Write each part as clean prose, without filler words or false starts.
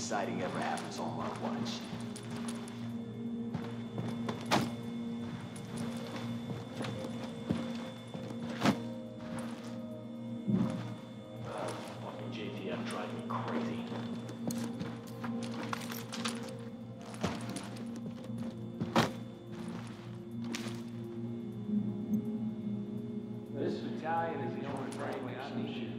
exciting ever happens on my watch. Fucking JTF drive me crazy. This battalion is the only frankly I need you.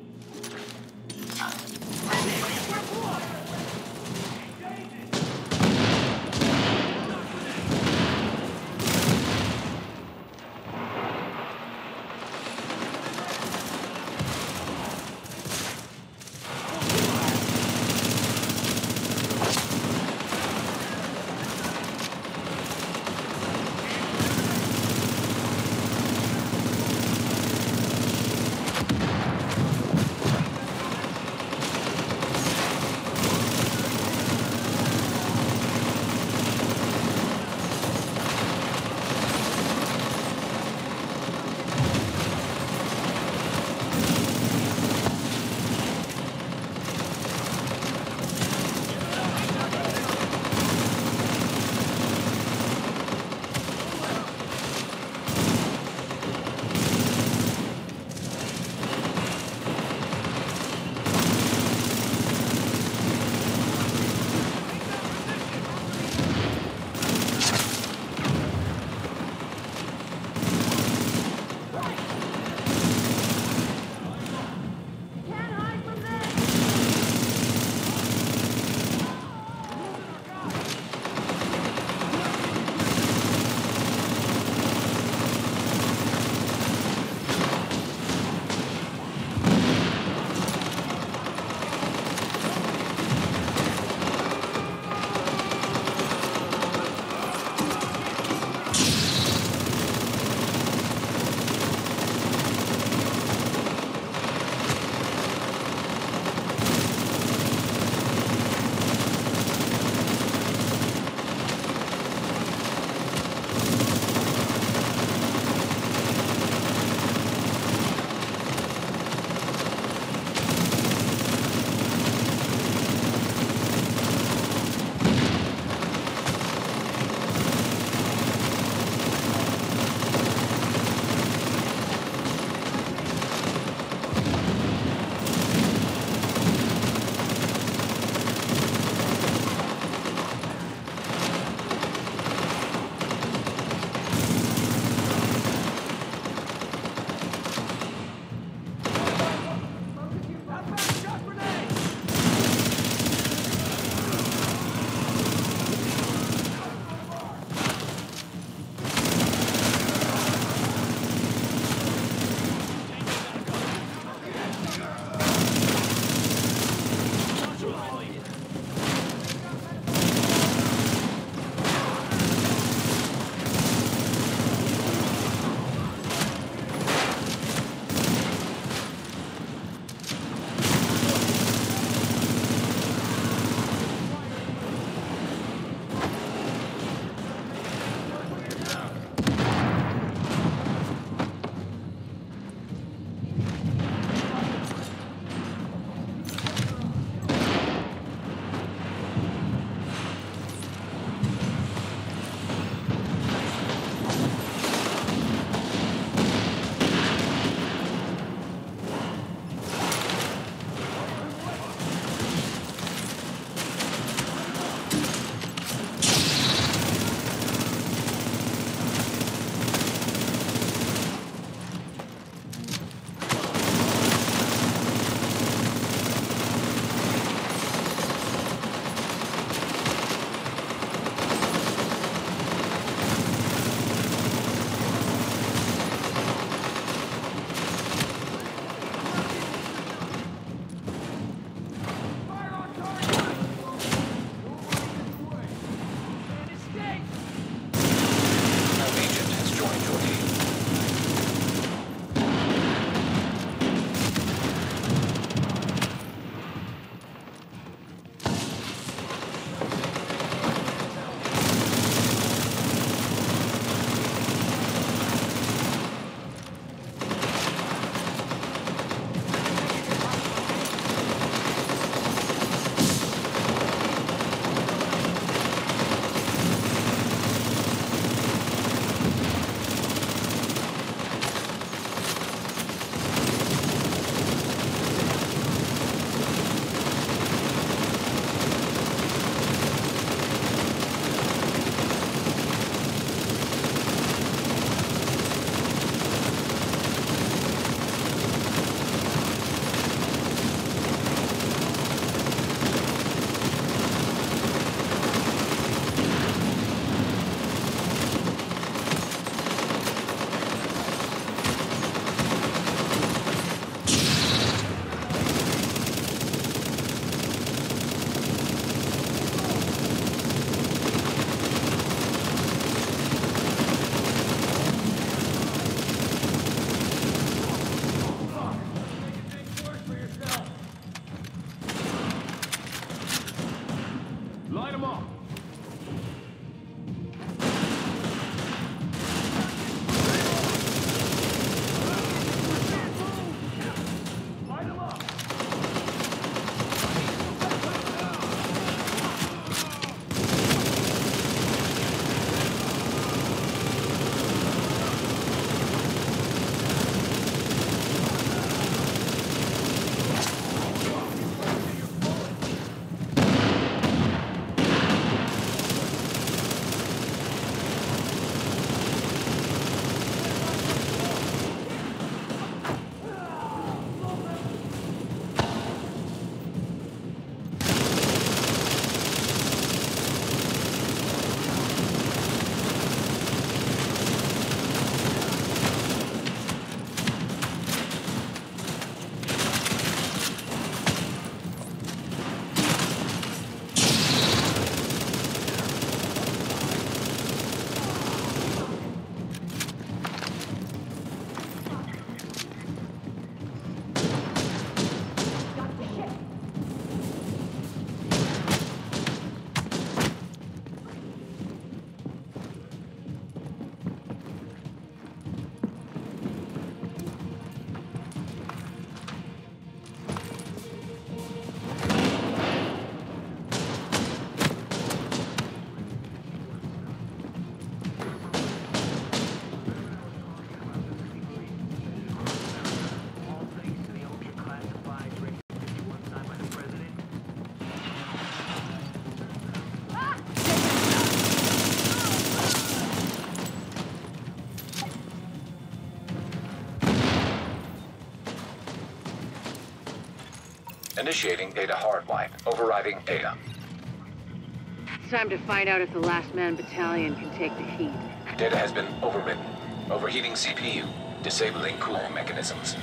Initiating data hard wipe. Overriding data. It's time to find out if the Last Man Battalion can take the heat. Data has been overridden. Overheating CPU. Disabling cooling mechanisms.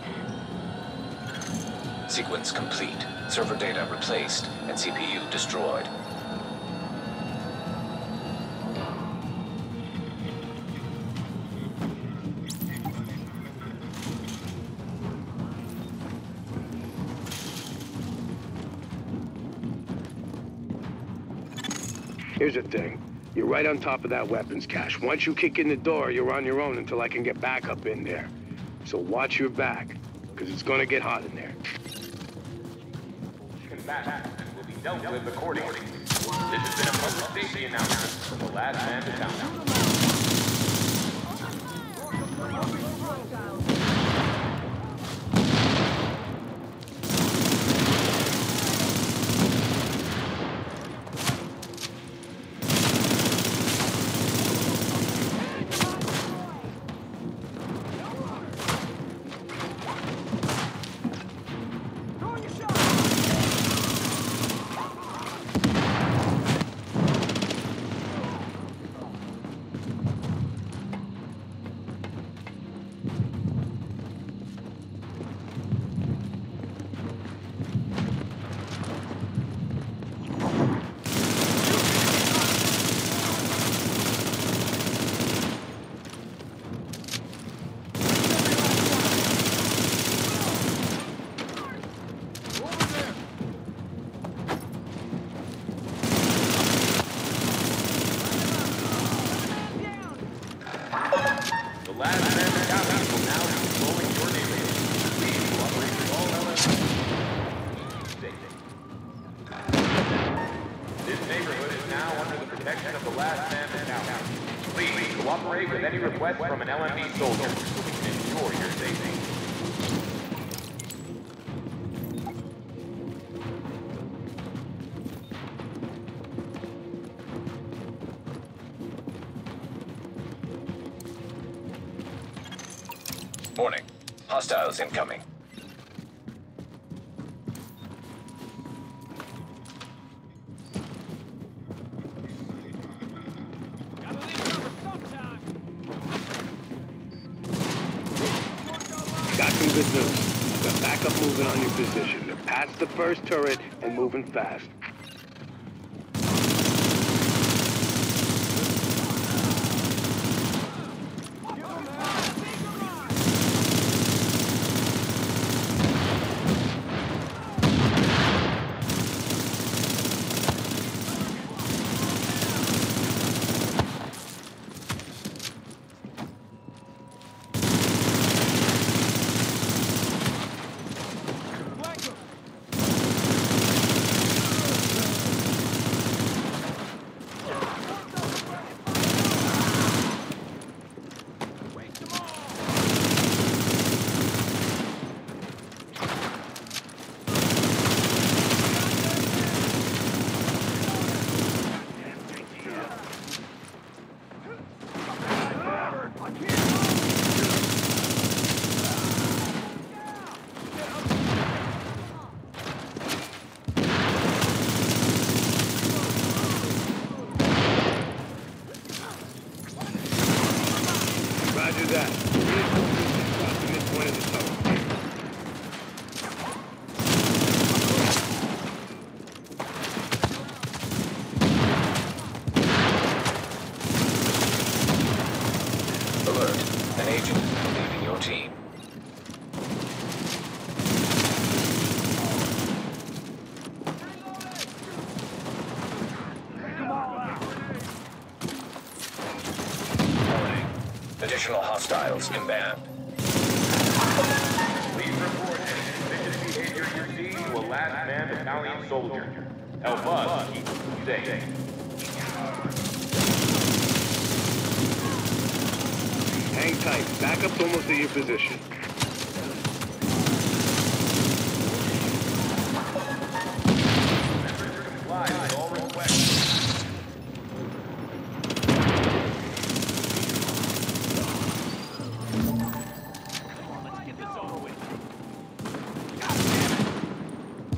Sequence complete. Server data replaced and CPU destroyed. Here's the thing. You're right on top of that weapons cache. Once you kick in the door, you're on your own until I can get back up in there. So watch your back, because it's gonna get hot in there. Combat will be dealt with accordingly. This has been a public safety announcement from the Last Man Battalion. Cooperate with any request from an LMB soldier so we can ensure your safety. Warning. Hostiles incoming. Got some good news. Got backup moving on your position. They're past the first turret and moving fast. Roger that. Crossing this point of the tunnel. Alert. An agent is leaving your team. Warning. Additional hostiles inbound. Please report any suspicious behavior you see to a Last Man Battalion soldier. Help us keep you safe. Hang tight. Backup's almost at your position. Comply with all requests. Let's get this over with.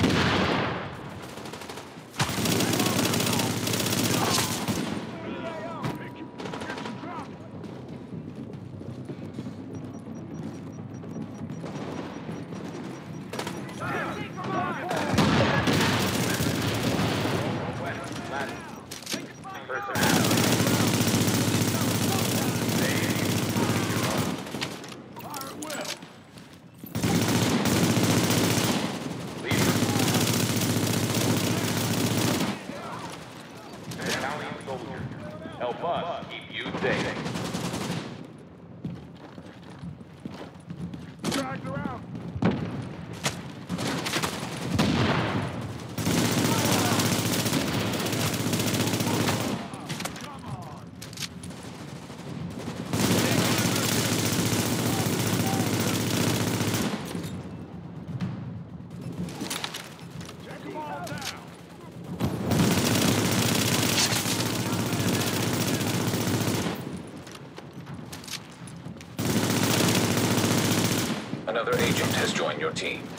Another agent has joined your team.